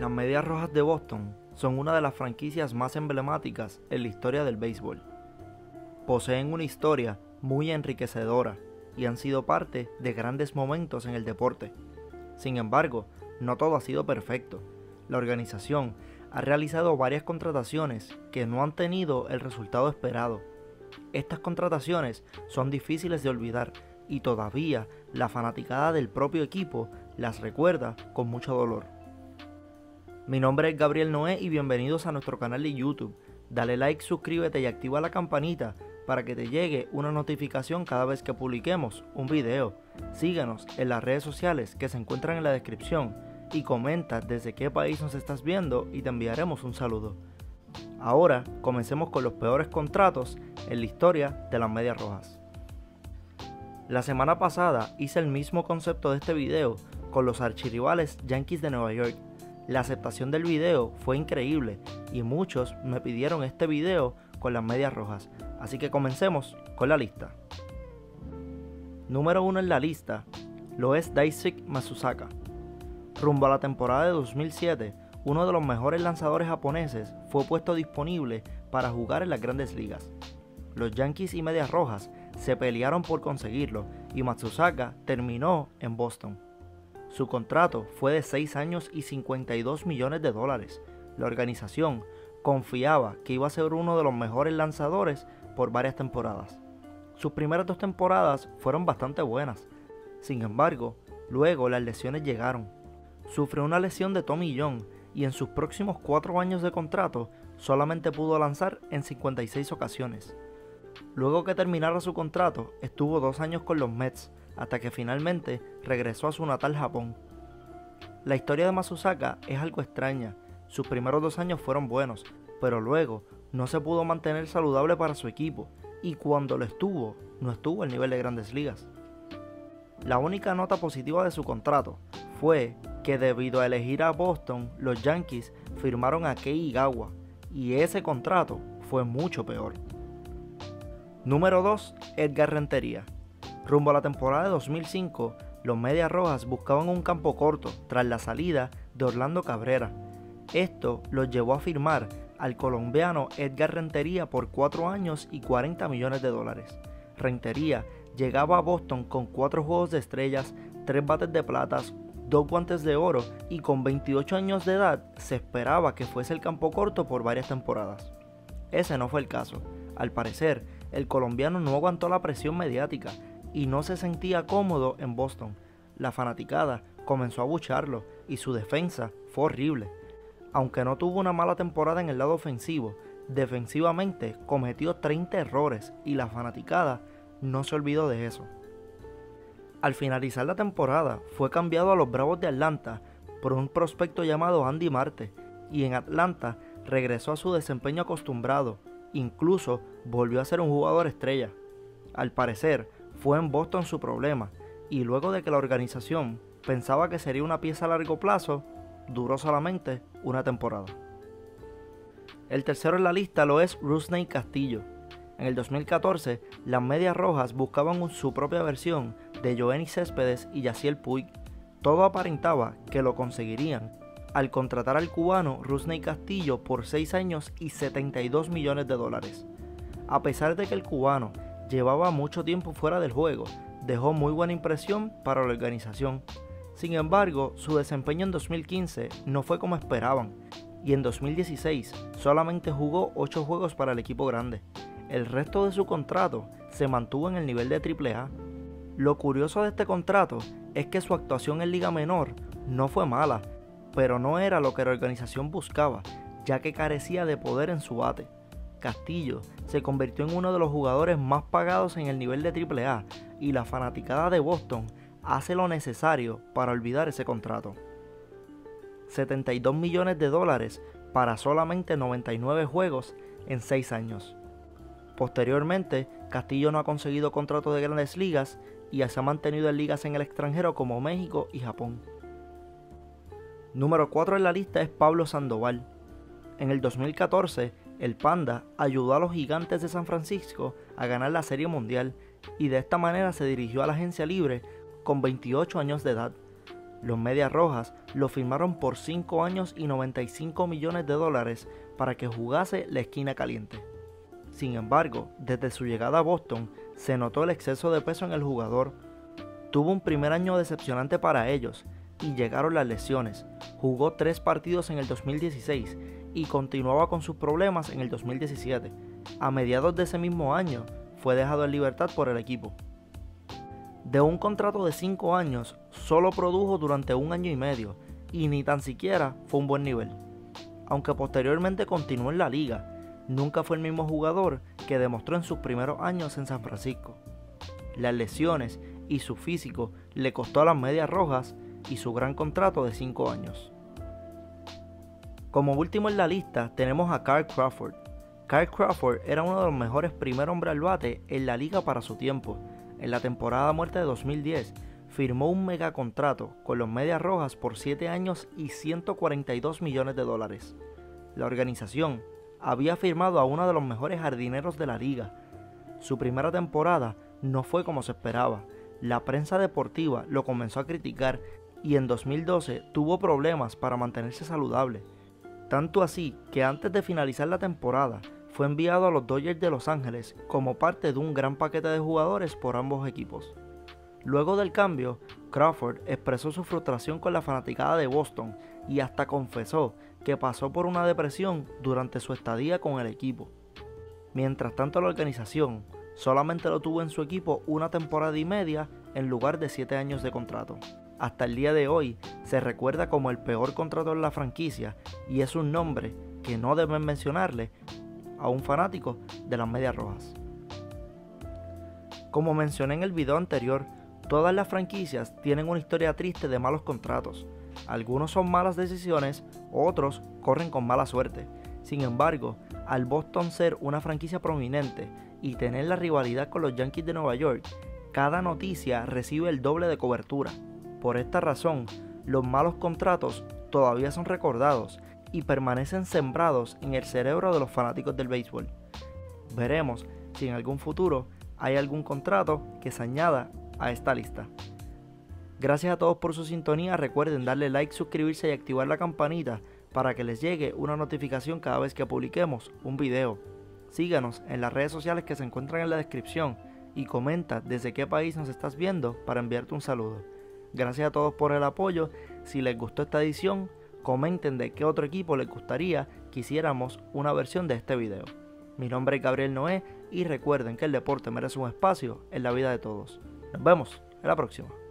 Las Medias Rojas de Boston son una de las franquicias más emblemáticas en la historia del béisbol. Poseen una historia muy enriquecedora y han sido parte de grandes momentos en el deporte. Sin embargo, no todo ha sido perfecto. La organización ha realizado varias contrataciones que no han tenido el resultado esperado. Estas contrataciones son difíciles de olvidar y todavía la fanaticada del propio equipo las recuerda con mucho dolor. Mi nombre es Gabriel Noé y bienvenidos a nuestro canal de YouTube. Dale like, suscríbete y activa la campanita para que te llegue una notificación cada vez que publiquemos un video. Síguenos en las redes sociales que se encuentran en la descripción y comenta desde qué país nos estás viendo y te enviaremos un saludo. Ahora comencemos con los peores contratos en la historia de las Medias Rojas. La semana pasada hice el mismo concepto de este video con los archirrivales Yankees de Nueva York. La aceptación del video fue increíble y muchos me pidieron este video con las Medias Rojas, así que comencemos con la lista. Número 1 en la lista lo es Daisuke Matsuzaka. Rumbo a la temporada de 2007, uno de los mejores lanzadores japoneses fue puesto disponible para jugar en las Grandes Ligas. Los Yankees y Medias Rojas se pelearon por conseguirlo y Matsuzaka terminó en Boston. Su contrato fue de 6 años y $52 millones. La organización confiaba que iba a ser uno de los mejores lanzadores por varias temporadas. Sus primeras 2 temporadas fueron bastante buenas. Sin embargo, luego las lesiones llegaron. Sufrió una lesión de Tommy John y en sus próximos 4 años de contrato solamente pudo lanzar en 56 ocasiones. Luego que terminara su contrato, estuvo 2 años con los Mets, hasta que finalmente regresó a su natal Japón. La historia de Matsuzaka es algo extraña. Sus primeros 2 años fueron buenos, pero luego no se pudo mantener saludable para su equipo, y cuando lo estuvo, no estuvo al nivel de Grandes Ligas. La única nota positiva de su contrato fue que debido a elegir a Boston, los Yankees firmaron a Kei Igawa, y ese contrato fue mucho peor. Número 2, Edgar Rentería. Rumbo a la temporada de 2005, los Medias Rojas buscaban un campo corto tras la salida de Orlando Cabrera. Esto los llevó a firmar al colombiano Edgar Rentería por 4 años y $40 millones. Rentería llegaba a Boston con 4 juegos de estrellas, 3 bates de plata, 2 guantes de oro y con 28 años de edad se esperaba que fuese el campo corto por varias temporadas. Ese no fue el caso. Al parecer, el colombiano no aguantó la presión mediática y no se sentía cómodo en Boston. La fanaticada comenzó a abuchearlo y su defensa fue horrible. Aunque no tuvo una mala temporada en el lado ofensivo, defensivamente cometió 30 errores y la fanaticada no se olvidó de eso. Al finalizar la temporada fue cambiado a los Bravos de Atlanta por un prospecto llamado Andy Marte y en Atlanta regresó a su desempeño acostumbrado, incluso volvió a ser un jugador estrella. Al parecer fue en Boston su problema y luego de que la organización pensaba que sería una pieza a largo plazo, duró solamente una temporada. El tercero en la lista lo es Rusney Castillo. En el 2014, las Medias Rojas buscaban su propia versión de Yoenis Céspedes y Yasiel Puig. Todo aparentaba que lo conseguirían al contratar al cubano Rusney Castillo por 6 años y $72 millones. A pesar de que el cubano llevaba mucho tiempo fuera del juego, dejó muy buena impresión para la organización. Sin embargo, su desempeño en 2015 no fue como esperaban, y en 2016 solamente jugó 8 juegos para el equipo grande. El resto de su contrato se mantuvo en el nivel de AAA. Lo curioso de este contrato es que su actuación en Liga Menor no fue mala, pero no era lo que la organización buscaba, ya que carecía de poder en su bate. Castillo se convirtió en uno de los jugadores más pagados en el nivel de AAA y la fanaticada de Boston hace lo necesario para olvidar ese contrato. $72 millones para solamente 99 juegos en 6 años. Posteriormente, Castillo no ha conseguido contratos de Grandes Ligas y se ha mantenido en ligas en el extranjero como México y Japón. Número 4 en la lista es Pablo Sandoval. En el 2014, el Panda ayudó a los Gigantes de San Francisco a ganar la Serie Mundial y de esta manera se dirigió a la agencia libre con 28 años de edad. Los Medias Rojas lo firmaron por 5 años y $95 millones para que jugase la esquina caliente. Sin embargo, desde su llegada a Boston, se notó el exceso de peso en el jugador. Tuvo un primer año decepcionante para ellos, y llegaron las lesiones. Jugó 3 partidos en el 2016 y continuaba con sus problemas en el 2017. A mediados de ese mismo año, fue dejado en libertad por el equipo. De un contrato de 5 años, solo produjo durante 1 año y medio, y ni tan siquiera fue un buen nivel. Aunque posteriormente continuó en la liga, nunca fue el mismo jugador que demostró en sus primeros años en San Francisco. Las lesiones y su físico le costó a las Medias Rojas y su gran contrato de 5 años. Como último en la lista tenemos a Carl Crawford. Carl Crawford era uno de los mejores primer hombre al bate en la liga para su tiempo. En la temporada muerta de 2010, firmó un megacontrato con los Medias Rojas por 7 años y $142 millones. La organización había firmado a uno de los mejores jardineros de la liga. Su primera temporada no fue como se esperaba. La prensa deportiva lo comenzó a criticar y en 2012 tuvo problemas para mantenerse saludable. Tanto así que antes de finalizar la temporada, fue enviado a los Dodgers de Los Ángeles como parte de un gran paquete de jugadores por ambos equipos. Luego del cambio, Crawford expresó su frustración con la fanaticada de Boston y hasta confesó que pasó por una depresión durante su estadía con el equipo. Mientras tanto, la organización solamente lo tuvo en su equipo 1 temporada y media en lugar de 7 años de contrato. Hasta el día de hoy se recuerda como el peor contrato en la franquicia y es un nombre que no deben mencionarle a un fanático de las Medias Rojas. Como mencioné en el video anterior, todas las franquicias tienen una historia triste de malos contratos. Algunos son malas decisiones, otros corren con mala suerte. Sin embargo, al Boston ser una franquicia prominente y tener la rivalidad con los Yankees de Nueva York, cada noticia recibe el doble de cobertura. Por esta razón, los malos contratos todavía son recordados y permanecen sembrados en el cerebro de los fanáticos del béisbol. Veremos si en algún futuro hay algún contrato que se añada a esta lista. Gracias a todos por su sintonía. Recuerden darle like, suscribirse y activar la campanita para que les llegue una notificación cada vez que publiquemos un video. Síganos en las redes sociales que se encuentran en la descripción y comenta desde qué país nos estás viendo para enviarte un saludo. Gracias a todos por el apoyo. Si les gustó esta edición, comenten de qué otro equipo les gustaría que hiciéramos una versión de este video. Mi nombre es Gabriel Noé y recuerden que el deporte merece un espacio en la vida de todos. Nos vemos en la próxima.